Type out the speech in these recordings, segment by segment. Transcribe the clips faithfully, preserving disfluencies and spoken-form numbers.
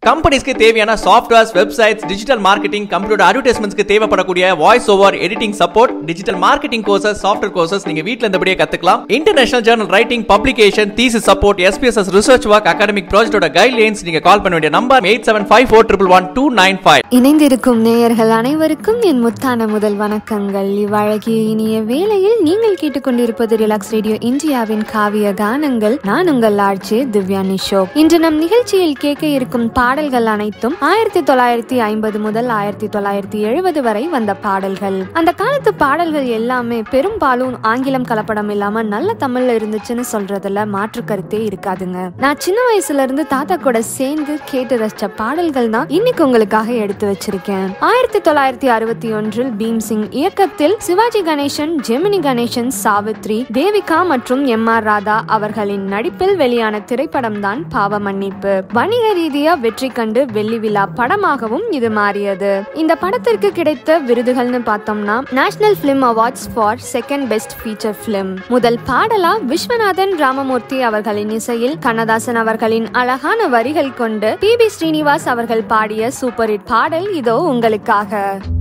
கம்பெனிஸ்க்கு தேவையான softwares, websites, digital marketing, computer அட்வர்டைஸ்மெண்ட்ஸ்க்கு தேவைப்படக்கூடிய voice over, editing support, digital marketing courses, software courses நீங்க வீட்ல இருந்தபடியே கத்துக்கலாம். International journal writing, publication, thesis support, SPSS research work, academic ப்ராஜெக்ட்டோட கைட்லைன்ஸ் நீங்க கால் பண்ண வேண்டிய number eight seven five four one one two nine five. இணைந்திருக்கும் நேயர்கள் அனைவருக்கும் என் முத்தான முதல் வணக்கங்கள். இவ்வழகிய இனிய வேளையில் நீங்கள் கேட்டுக்கொண்டிருப்பது ரிலாக்ஸ் ரேடியோ இந்தியாவின் காவிய கானங்கள். நான் உங்கள் ஆர்ஜே திவ்யா நிஷோ. இன்று நம் நிகழ்ச்சியில் கேட்க இருக்கும் பாடல்கள் அனைத்தும் ஆயிரத்தி தொள்ளாயிரத்தி ஐம்பது முதல் ஆயிரத்தி தொள்ளாயிரத்தி எழுபது வரை வந்த பாடல்கள். அந்த காலத்து பாடல்கள் எல்லாமே பெரும்பாலும் ஆங்கிலம் கலப்படம் இல்லாம நல்ல தமிழ்ல இருந்துச்சுன்னு சொல்றதுல மாற்று கருத்தே இருக்காதுங்க. நான் சின்ன வயசுல இருந்து தாத்தா கூட சேர்ந்து கேட்டு ரசிச்ச பாடல்கள் தான் இன்னைக்கு உங்களுக்காக எடுத்து வச்சிருக்கேன். ஆயிரத்தி தொள்ளாயிரத்தி அறுபத்தி ஒன்றில் பீம்சிங் இயக்கத்தில் சிவாஜி கணேசன், ஜெமினி கணேசன், சாவித்ரி, தேவிகா மற்றும் எம் ஆர் ராதா அவர்களின் நடிப்பில் வெளியான திரைப்படம் தான் பாவ மன்னிப்பு. வணிக ரீதியா வெற்றி கண்டு வெள்ளி விழா படமாகவும் இது மாறியது. இந்த படத்திற்கு கிடைத்த விருதுகள்னு பார்த்தோம்னா national film awards for second best feature film. முதல் பாடலா விஸ்வநாதன் ராமமூர்த்தி அவர்களின் இசையில் கண்ணதாசன் அவர்களின் அழகான வரிகள் கொண்டு பி பி ஸ்ரீனிவாஸ் அவர்கள் பாடிய சூப்பர் ஹிட் பாடல் இதோ உங்களுக்காக.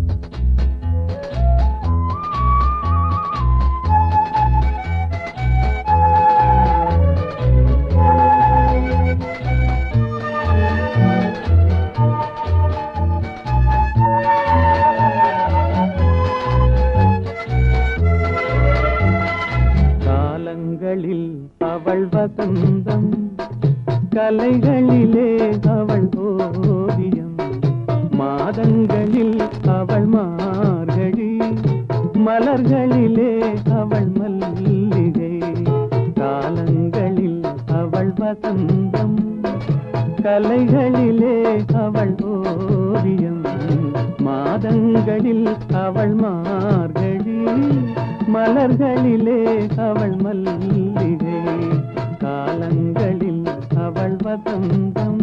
அவள் வசந்தம், கலைகளிலே அவள் ஓவியம், மாதங்களில் அவள் மார்கழி, மலர்களிலே அவள் மல்லிகை. காலங்களில் அவள் வசந்தம், கலைகளிலே அவள் ஓவியம், மாதங்களில் அவள் மார்கழி, மலர்களிலே அவள் மல்லிகை. காலங்களில் அவள் வசந்தம்.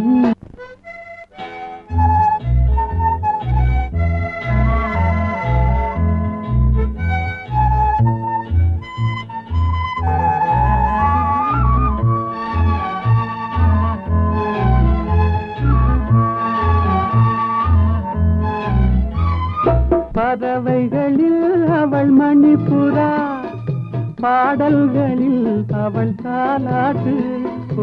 பறவைகளில் அவள் மணிப்புறா, பாடல்களில் அவள் தாலாட்டு. ஓ,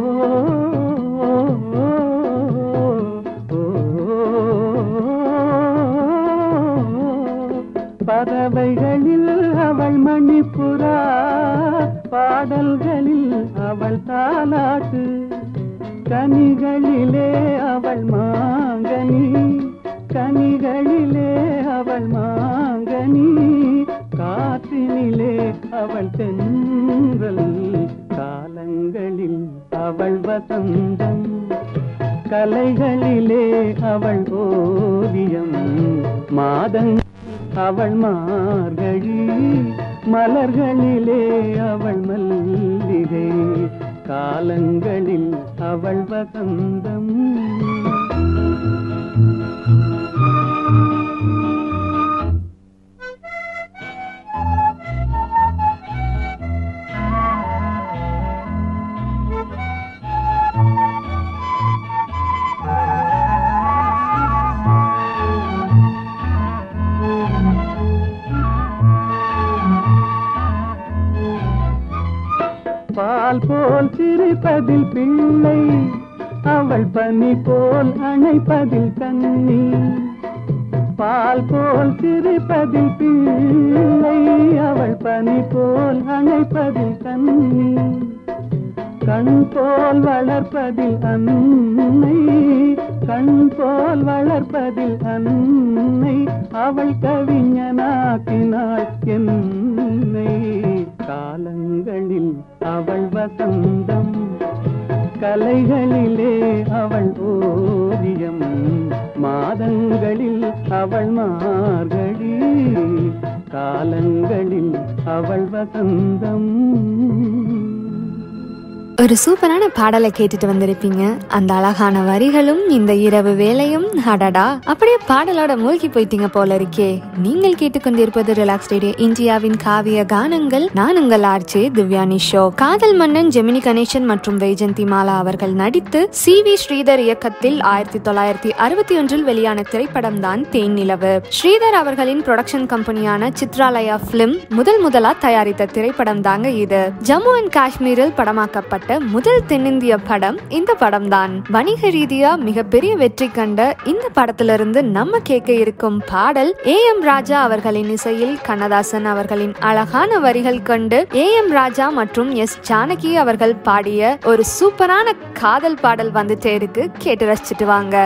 பறவைகளில் அவள் மணிப்புறா, பாடல்களில் அவள் தாலாட்டு. கனிகளிலே அவள் மாங்கனி, கனிகளிலே அவள் மாங்கனி, காற்றினிலே அவள் தென்றல். காலங்களில் அவள் வசந்தம், கலைகளிலே அவள் ஓவியம், மாதங் அவள் மார்கழி, மலர்களிலே அவள் மல்லிகை. காலங்களில் அவள் வசந்தம். பால் போல் சிரிப்பதில் பிள்ளை, அவள் பனி போல் அணைப்பதில் கண்ணி. பால் போல் சிரிப்பதில் பிள்ளை, அவள் பனி போல் அணைப்பதில் கண்ணி. கண் போல் வளர்ப்பதில் அன்னை, கண் போல் வளர்ப்பதில் அன்னை, அவள் கவிஞனாக்கினாள் என்னை. காலங்களில் அவள் வசந்தம், கலைகளிலே அவள் ஓவியம், மாதங்களில் அவள் மார்கழி, காலங்களில் அவள் வசந்தம். ஒரு சூப்பரான பாடலை கேட்டுட்டு வந்திருப்பீங்க. அந்த அழகான வரிகளும் இந்த இரவு வேலையும் அடடா அப்படியே பாடலோட மூழ்கி போயிட்டீங்க போல இருக்கே. நீங்கள் கேட்டுக்கொண்டிருப்பது ரிலாக்ஸ் ரேடியோ இந்தியாவின் காவிய கானங்கள். நான் உங்கள் ஆர்ஜே திவ்யானி ஷோ. காதல் மன்னன் ஜெமினி கணேசன் மற்றும் வைஜந்தி மாலா அவர்கள் நடித்து சி வி ஸ்ரீதர் இயக்கத்தில் ஆயிரத்தி தொள்ளாயிரத்தி அறுபத்தி ஒன்றில் வெளியான திரைப்படம் தான் தேன் நிலவு. ஸ்ரீதர் அவர்களின் புரொடக்ஷன் கம்பெனியான சித்ராலயா பிலிம் முதல் முதலா தயாரித்த திரைப்படம் தாங்க இது. ஜம்மு அண்ட் காஷ்மீரில் படமாக்கப்பட்ட முதல் தென்னிந்திய படம் இந்த படம் தான். வணிக ரீதியா மிகப்பெரிய வெற்றி கண்ட இந்த படத்திலிருந்து நம்ம கேட்க இருக்கும் பாடல் ஏ எம் ராஜா அவர்களின் இசையில் கண்ணதாசன் அவர்களின் அழகான வரிகள் கொண்டு ஏ எம் ராஜா மற்றும் எஸ் ஜானகி அவர்கள் பாடிய ஒரு சூப்பரான காதல் பாடல் வந்துட்டே இருக்கு. கேட்டு ரசிச்சுட்டு வாங்க.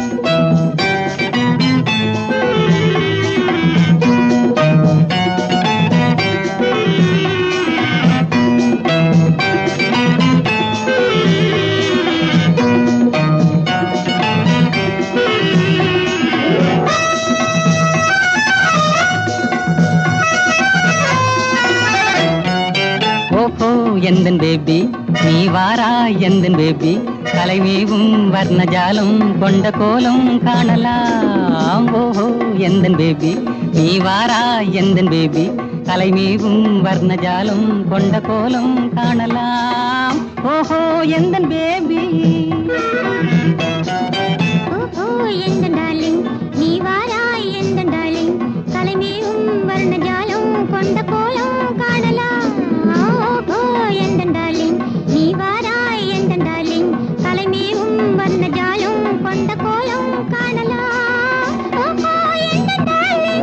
எந்தன் பேபி நீ வாரா எந்தன் பேபி கலைமேவும் வர்ணஜாலம் கொண்ட கோலம் காணலாம். ஓஹோ எந்தன் பேபி நீ வாரா எந்தன் பேபி கலைமேவும் வர்ணஜாலம் கொண்ட கோலம் காணலாம். ஓஹோ எந்தன் பேபி ஓஹோ எந்தன் டார்லிங் நீ வாரா எந்தன் டார்லிங் கலைமேவும் வர்ணஜாலம் கொண்ட கோலம் காணலாம். எந்தன் டார்லிங் நீ வாராய் எந்தன் டார்லிங் கலைமேவும் வர்ணஜாலம் கொண்ட கோலம் காணலாம். ஓஹோ எந்தன் டார்லிங்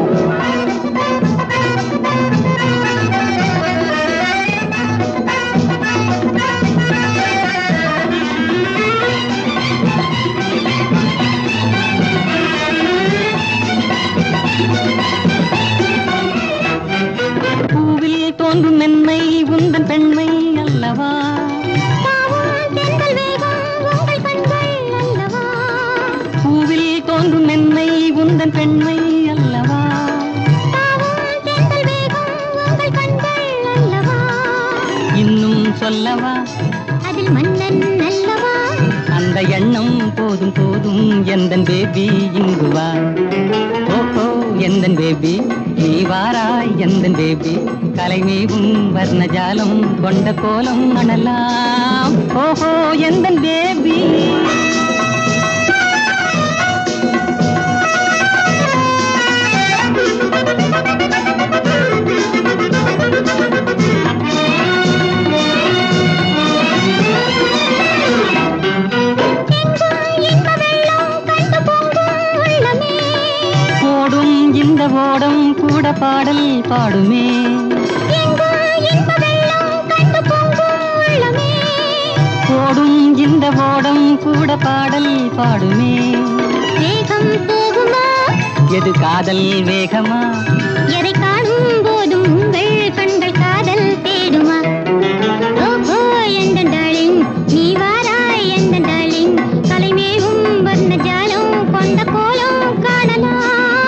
பூவில் தோன்றும் மென்மை உந்தன் பெண்மை அல்லவா. பூவில் தோன்றும் மென்மை உந்தன் பெண்மை அல்லவா. இன்னும் சொல்லவா அதில் மன்னன் அல்லவா. அந்த எண்ணம் போதும் போதும் எந்தன் பேபி இங்குவா. ஓஹோ எந்தன் பேபி நீ வாராய் எந்தன் பேபி கலைமேவும் வர்ணஜாலம் கொண்ட கோலம் அணலாம். ஓஹோ எந்தன் பேபி இந்த ஓடம் கூட பாடல் பாடுமே. ஓடும் இந்த ஓடம் கூட பாடல் பாடுமே. வேகம் போகுமா எது காதல் வேகமா. எதை காணும் போதும் உங்கள் கண்கள் காதல் தேடுமா. ஓஹோ எந்தன் டார்லிங் நீ வாராய் எந்தன் டார்லிங் கலைமேவும் வர்ணஜாலம் கொண்ட கோலம் காணலாம்.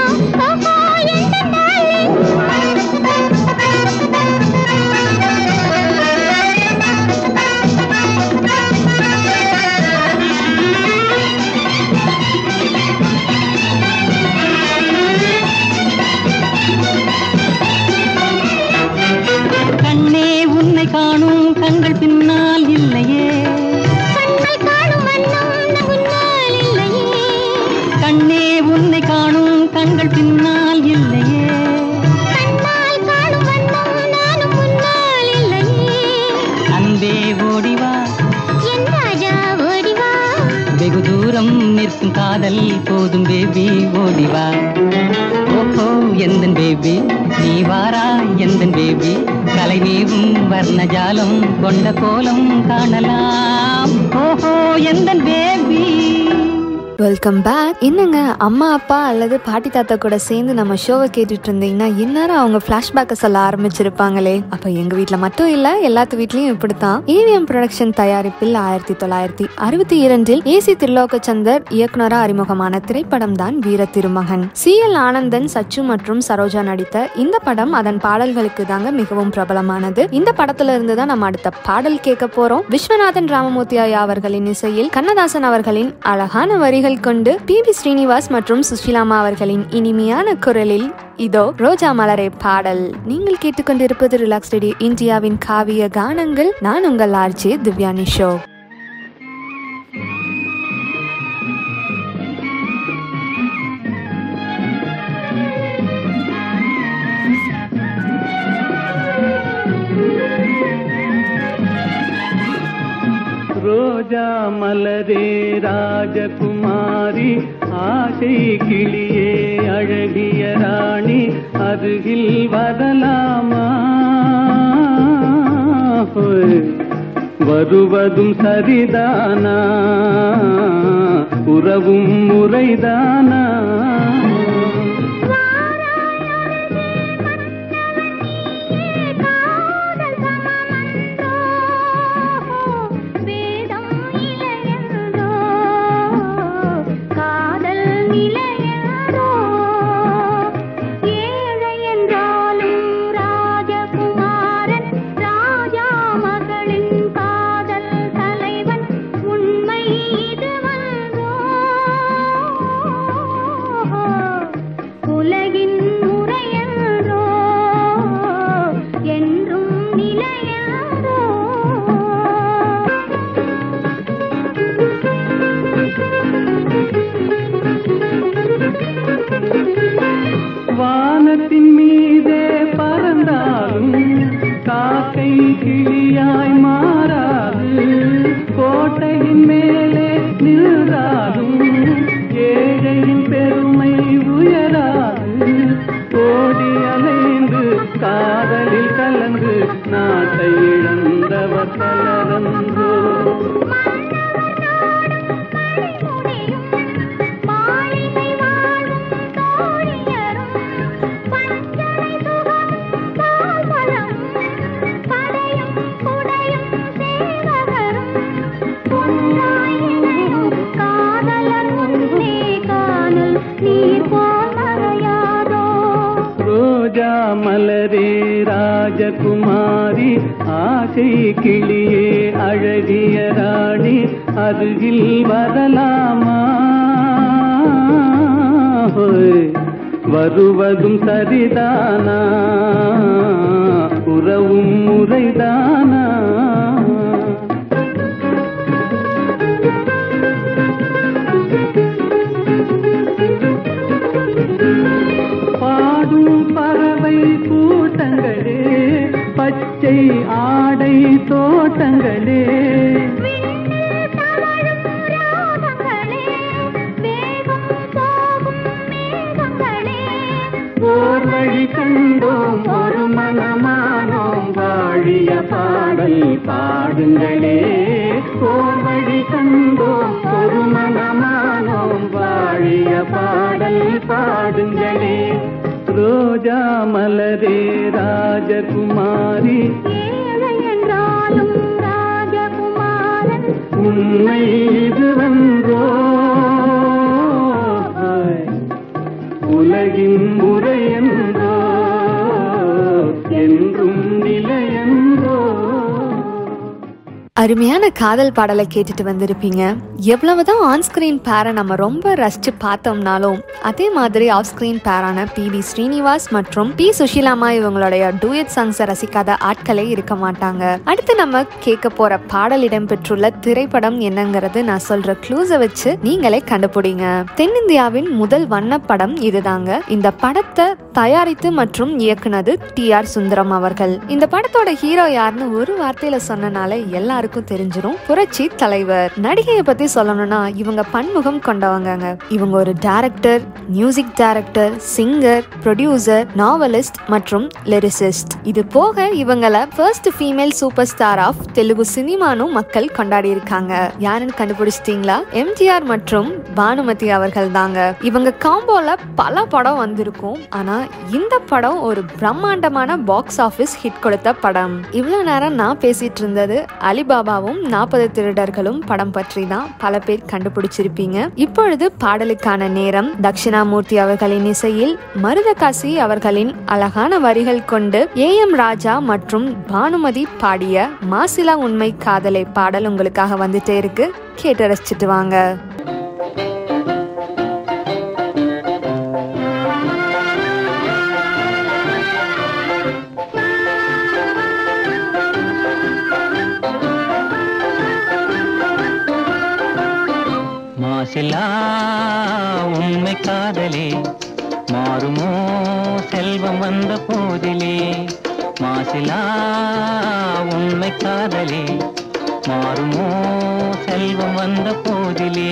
கண்ணே உன்னை காணும் கண்கள் பின்னால் இல்லையே. கண்கள் காணும் வண்ணம் முன்னால் இல்லையே. கண்ணே உன்னை காணும் கண்கள் பின்னால் இல்லையே. கண்ணால் காணும் வண்ணம் நானும் முன்னால் இல்லையே. அன்பே ஓடிவா என் ராஜா ஓடிவா. வெகு தூரம் நிற்கும் காதல் போதும் பேபி ஓடிவா. ஓஹோ எந்தன் பேபி நீ வாரா எந்தன் பேபி கலைமேவும் வர்ணஜாலம் கொண்ட கோலம் காணலாம். ஓஹோ எந்தன் பேபி வெல்கம் பேக். என்னங்க அம்மா அப்பா அல்லது பாட்டி தாத்தா கூட சேர்ந்து நம்ம ஷோவை கேட்டுட்டு இருந்தீங்கன்னா இந்நேரம் அவங்க பிளாஷ்பேக்கை சொல்ல ஆரம்பிச்சிருப்பாங்களே. அப்ப எங்க வீட்டுல மட்டும் இல்ல, எல்லாத்து வீட்லயும் இப்படித்தான். ஏவிஎம் புரொடக்ஷன் தயாரிப்பில் ஆயிரத்தி தொள்ளாயிரத்தி அறுபத்தி இரண்டில் ஏசி திருலோகச்சந்தர் இயக்குனரா அறிமுகமான திரைப்படம் தான் வீர திருமகன். சி எல் ஆனந்தன், சச்சு மற்றும் சரோஜா நடித்த இந்த படம் அதன் பாடல்களுக்கு தாங்க மிகவும் பிரபலமானது. இந்த படத்துல இருந்துதான் நம்ம அடுத்த பாடல் கேட்க போறோம். விஸ்வநாதன் ராமமூர்த்தி ஐயா அவர்களின் இசையில் கண்ணதாசன் அவர்களின் அழகான வரிகள் கொண்டு பி பி ஸ்ரீனிவாஸ் மற்றும் சுஷிலாமா அவர்களின் இனிமையான குரலில் இதோ ரோஜா மலரே பாடல். நீங்கள் கேட்டுக்கொண்டிருப்பது ரிலாக்ஸ் ரேடியோ இந்தியாவின் காவிய கானங்கள். நான் உங்கள் ஆர்ஜே திவ்யா நிஷோ. ரோஜா மலரே ராஜகுமாரி, ஆசை கிளியே அழகிய ராணி, அருகில் வரலாமா? வருவதும் சரிதானா, உறவும் முறைதானா? வானத்தின் மீதே பறந்தாலும் காக்கை கிளியாய் மாறாது, கோட்டையின் மேலே நின்றாலும் ஏழையின் பெருமை உயராது. கோடி அலைந்து காதலில் கலந்து நாட்டை இழந்தவர் பலரந்தோ. ரோஜா மலரே ராஜகுமாரி, ஆசை கிளியே அழகிய ராணி, அருகில் வரலாமா? வருவதும் சரிதானா, உறவும் முறைதானா? பாடும் பறவை கூட்டங்களே, பச்சை ஆடை தோட்டங்களே, ஓர் வழி கண்டோம் ஒரு மனமானோம், வாழிய பாடல் பாடுங்களே. ஓர் வழி கண்டோம் ஒரு மனமானோம், வாழிய பாடல் பாடுங்களே. ரோஜா மலரே ராஜகுமாரி, ஏழை என்றாலும் ராஜகுமாரன், உண்மை இது வந்தோ உலகின் முறையன்றோ, என்றும் நிலையன்றோ. அருமையான காதல் பாடலை கேட்டுட்டு வந்திருப்பீங்க. எவ்வளவுதான் ஆன் ஸ்கிரீன் பேரை நம்ம ரொம்ப ரசிச்சு பார்த்தோம்னாலும் அதே மாதிரி ஆஃப் ஸ்கிரீன் பேரான பி பி ஸ்ரீனிவாஸ் மற்றும் பி சுஷிலாமா இவங்களுடைய டூயட் சாங்ஸை ரசிக்காத ஆட்களே இருக்க மாட்டாங்க. அடுத்து நம்ம கேட்க போற பாடல் இடம்பெற்றுள்ள திரைப்படம் என்னங்கிறது நான் சொல்ற க்ளூஸை வச்சு நீங்களே கண்டுபிடிங்க. தென்னிந்தியாவின் முதல் வண்ணப்படம் இதுதாங்க. இந்த படத்தை தயாரித்து மற்றும் இயக்குனது டி ஆர் சுந்தரம் அவர்கள். இந்த படத்தோட ஹீரோ யாருன்னு ஒரு வார்த்தையில சொன்னனால எல்லாருக்கும் எல்லாருக்கும் தெரிஞ்சிரும், புரட்சி தலைவர். நடிகையை பத்தி சொல்லணும்னா இவங்க பன்முகம் கொண்டவங்க. இவங்க ஒரு director, music director, singer, producer, novelist மற்றும் லிரிசிஸ்ட். இது போக இவங்களை first female super star of Telugu சினிமானும் மக்கள் கொண்டாடி இருக்காங்க. யாருன்னு கண்டுபிடிச்சிட்டீங்களா? எம்ஜிஆர் மற்றும் பானுமதி அவர்கள் தாங்க. இவங்க காம்போல பல படம் வந்திருக்கும். ஆனா இந்த படம் ஒரு பிரம்மாண்டமான பாக்ஸ் ஆபீஸ் ஹிட் கொடுத்த படம். இவ்வளவு நேரம் நான் பேசிட்டு இருந்தது அலிபாபாவும் நாற்பது திருடர்களும் படம் பற்றி தான். பல பேர் கண்டுபிடிச்சிருப்பீங்க. இப்பொழுது பாடலுக்கான நேரம். தட்சிணாமூர்த்தி அவர்களின் இசையில் மருதகாசி அவர்களின் அழகான வரிகள் கொண்டு ஏ எம் ராஜா மற்றும் பானுமதி பாடிய மாசிலா உண்மை காதலை பாடல் உங்களுக்காக வந்துட்டே இருக்கு. கேட்டு ரசிச்சுட்டு வாங்க. மாசிலா உண்மை காதலே மாறுமோ செல்வம் வந்த போதிலே, மாசிலா உண்மை காதலே மாறுமோ செல்வம் வந்த போதிலே.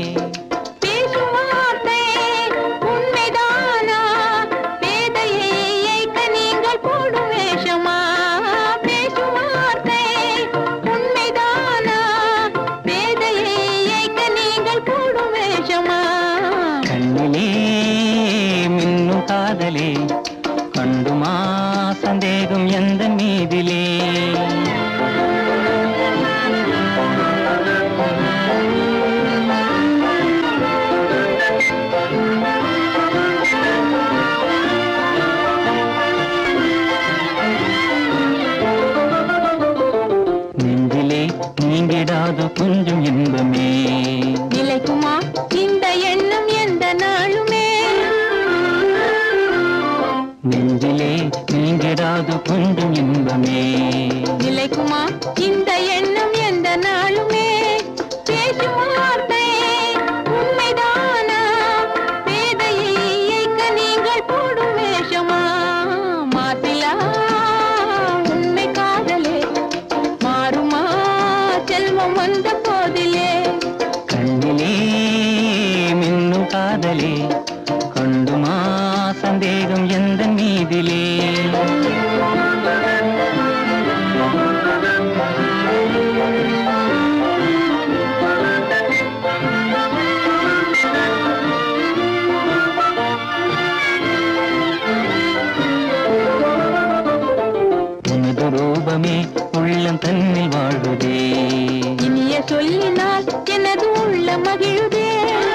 காதலே கண்டுமா சந்தேகம் எந்த மீதிலே, நெஞ்சிலே நீங்கிடாது கொஞ்சம் இன்பமே, நிலைக்குமா இந்த எண்ணம் எந்த நாளுமே, நெஞ்சிலே நீங்கிடாது கொஞ்சம் இன்பமே, நிலைக்குமா இந்த எண்ணம் எந்த நாளுமே. பேசும் வார்த்தை உண்மைதானா, பேதையை இயக்க நீங்கள் போடும் வேஷமா, மாசிலா உண்மை காதலே மாறுமா செல்வம் வந்த போதிலே, கண்ணிலே மின்னும் காதலே கண்டுமா சந்தேகம் எந்த மீதிலே. உனது ரூபமே உள்ளம் தன்னில் வாழ்வதே, இனிய சொல்லினால் எனது உள்ள மகிழுதே,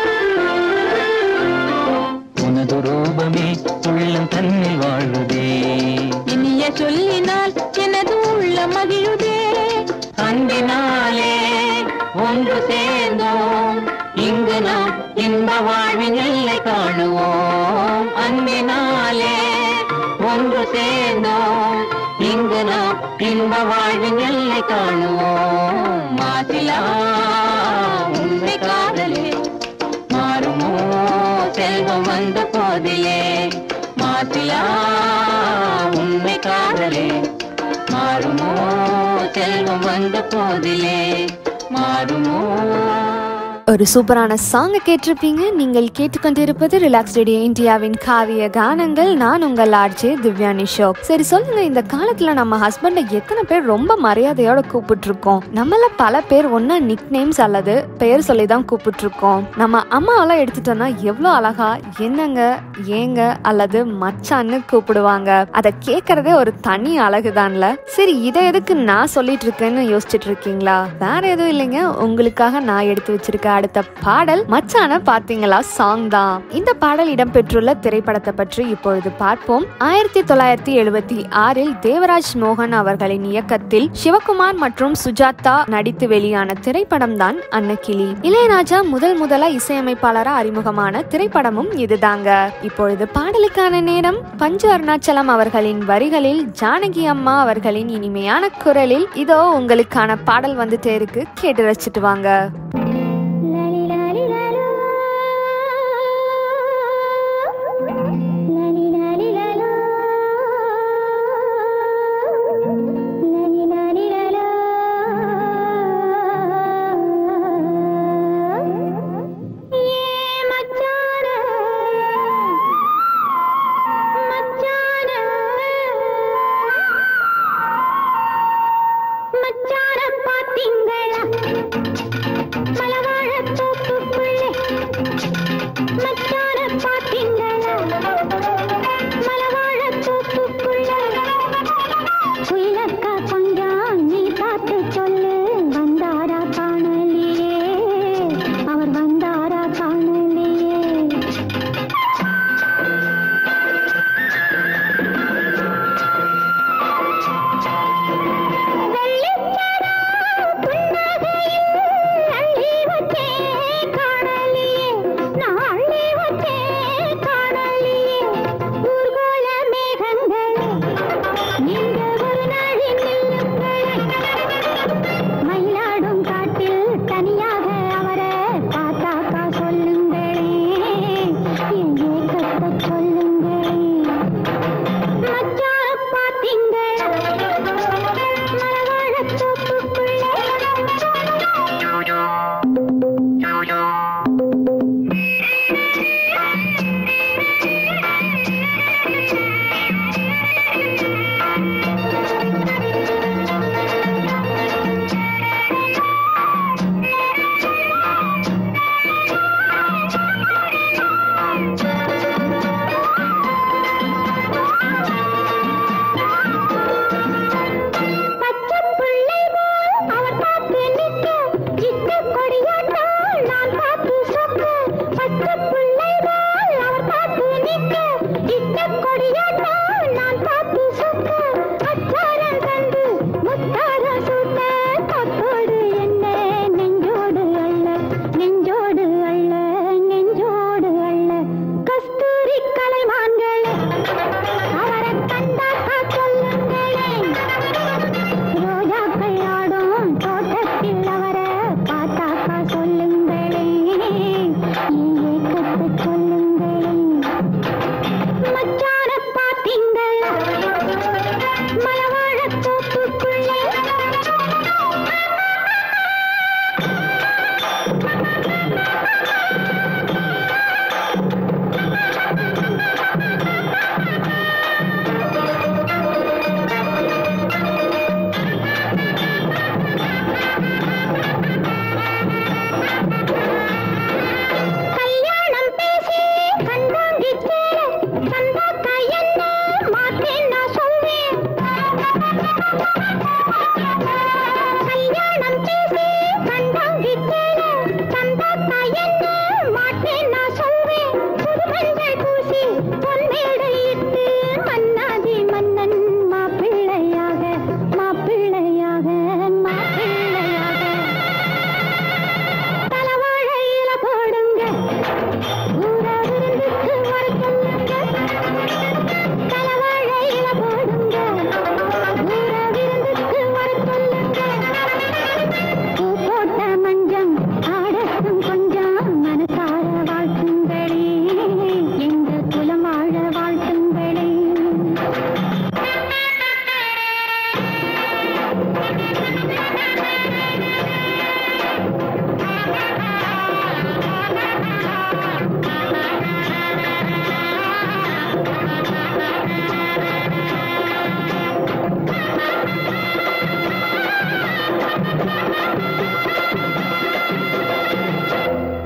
உனது ரூபமே உள்ளம் தன்னில் வாழ்வதே, இனிய சொல்லினால் எனது உள்ள மகிழுதே. அன்பினாலே ஒன்று சேர்ந்தோம் இங்கு நாம் இன்ப வாழ்வின் எல்லை காணுவோம், அன்பினாலே ஒன்று சேர்ந்தோம் இங்கு நாம் இன்ப வாழ்வின் எல்லை காணுவோம். மாசிலா உண்மை காதலே மாறுமோ செல்வம் வந்த போதிலே, மாசிலா உண்மை காதலே மாறுமோ செல்வம் வந்த போதிலே, மாறுமோ. ஒரு சூப்பரான சாங்கை கேட்டிருப்பீங்க. நீங்கள் கேட்டுக்கொண்டிருப்பது ரிலாக்ஸ் ரேடியோ இந்தியாவின் காவிய கானங்கள். நான் உங்கள் ஆர்ஜே திவ்யா நிஷோக். சரி சொல்லுங்க, இந்த காலத்துல நம்ம ஹஸ்பண்டை எத்தனை பேர் ரொம்ப மரியாதையோட கூப்பிட்டு இருக்கோம்? நம்மள பல பேர் ஒன்னா நிக் நேம்ஸ் அல்லது பெயர் சொல்லி தான் கூப்பிட்டு இருக்கோம். நம்ம அம்மாவெல்லாம் எடுத்துட்டோம்னா எவ்வளவு அழகா என்னங்க, ஏங்க அல்லது மச்சான்னு கூப்பிடுவாங்க. அதை கேட்கறதே ஒரு தனி அழகுதான்ல. சரி, இதை எதுக்கு நான் சொல்லிட்டு இருக்கேன்னு யோசிச்சுட்டு இருக்கீங்களா? வேற எதுவும் இல்லைங்க, உங்களுக்காக நான் எடுத்து வச்சிருக்க அடுத்த பாடல் மச்சான பாத்தீங்களா சாங் தான். இந்த பாடல் இடம்பெற்றுள்ள திரைப்படத்தை பற்றி இப்பொழுது பார்ப்போம். ஆயிரத்தி தொள்ளாயிரத்தி எழுபத்தி ஆறில் தேவராஜ் மோகன் அவர்களின் இயக்கத்தில் சிவகுமார் மற்றும் சுஜாதா நடித்து வெளியான திரைப்படம் தான் அன்னக்கிளி. இளையராஜா முதல் முதலா இசையமைப்பாளரா அறிமுகமான திரைப்படமும் இதுதாங்க. இப்பொழுது பாடலுக்கான நேரம். பஞ்சு அருணாச்சலம் அவர்களின் வரிகளில் ஜானகி அம்மா அவர்களின் இனிமையான குரலில் இதோ உங்களுக்கான பாடல் வந்துட்டே இருக்கு. கேட்டு ரசிச்சுட்டு வாங்க.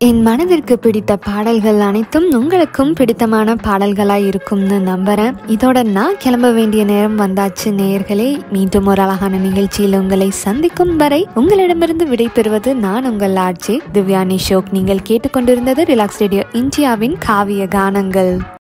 என் மனதிற்கு பிடித்த பாடல்கள் அனைத்தும் உங்களுக்கும் பிடித்தமான பாடல்களாய் இருக்கும்னு நம்புறேன். இதோட நான் கிளம்ப வேண்டிய நேரம் வந்தாச்சு நேயர்களே. மீண்டும் ஒரு அழகான நிகழ்ச்சியில் உங்களை சந்திக்கும் வரை உங்களிடமிருந்து விடை பெறுவது நான் உங்கள் ஆர்ஜே திவ்யா நிஷோக். நீங்கள் கேட்டுக்கொண்டிருந்தது ரிலாக்ஸ் ரேடியோ இந்தியாவின் காவிய கானங்கள்.